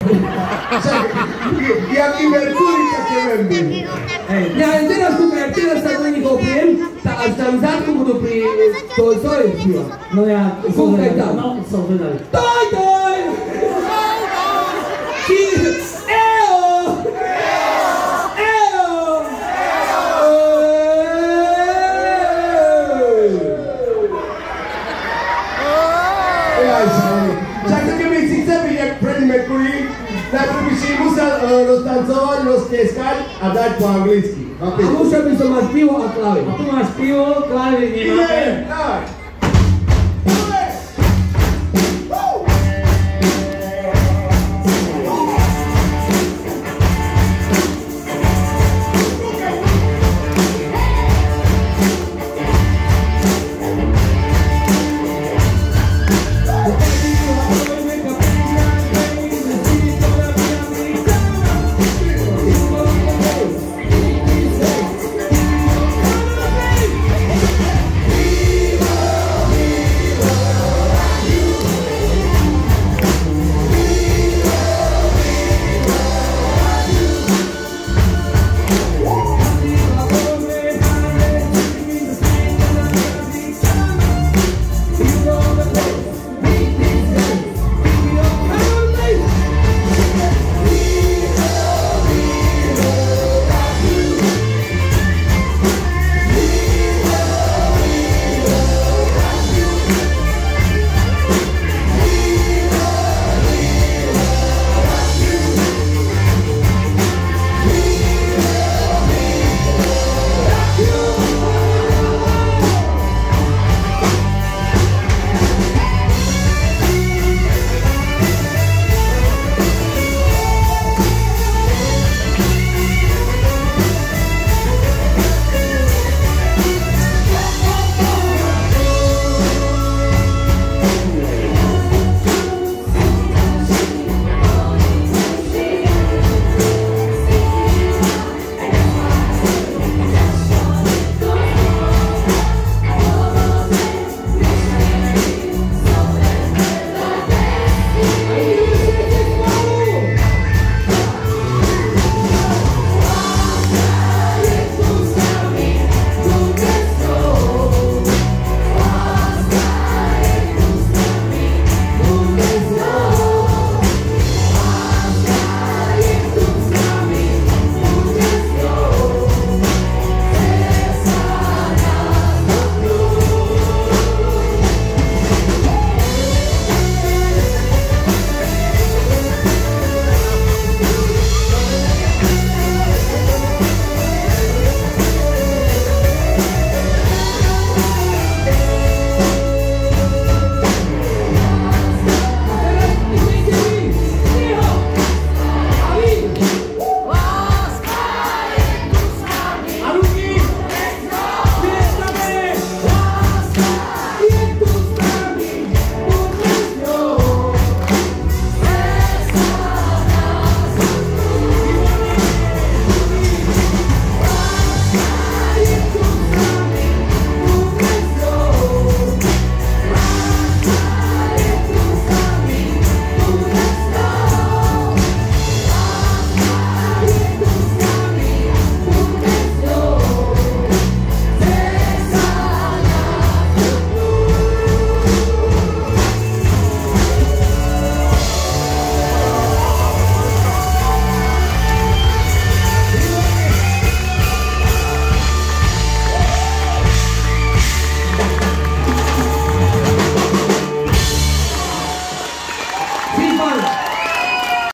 Jaký Merkúry, také veľmi. Ja len teraz kúkaj, ak teraz sa do nich opriem, až tam zadku budú pri tvoj spievať. No ja som vedavý. No, som vedavý. Toj! Najprv by si musel roztancovať, roztieskať a dať po anglicky. A musel by som mať pivo a klavír. A tu máš pivo, klavír nemáme. Tak.